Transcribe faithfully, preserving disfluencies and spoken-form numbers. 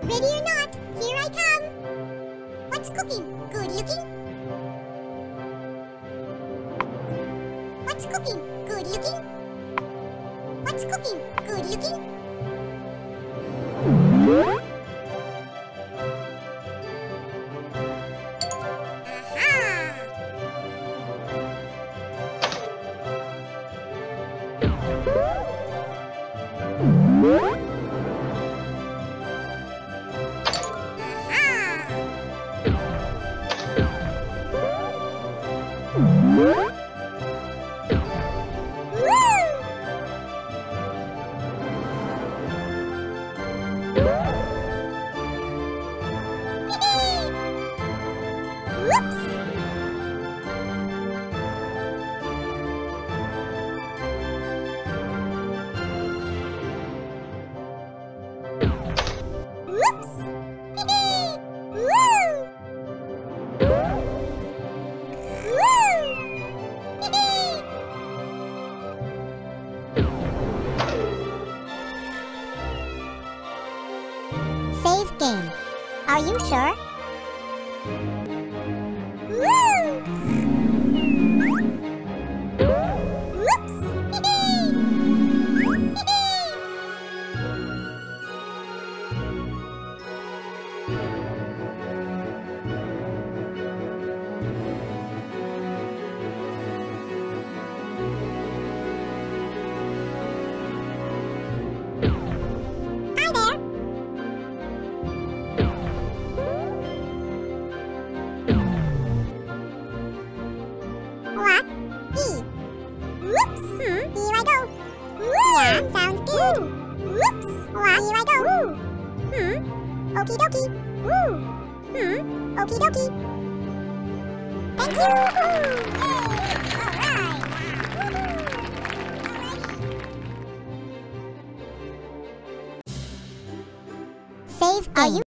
Ready or not, here I come. What's cooking? Good looking? What's cooking? Good looking? What's cooking? Good looking? Save game. Are you sure? Woo! Whoops! Hi there! What? E. Whoops! Hmm? Here I go. Woo! Yeah, sounds good. Woo. Whoops! What? Here I go. Woo. Hmm? Okie dokie. Woo. Hmm? Okie dokie. Thank you. Yay! Alright. Woohoo! Save game. Are you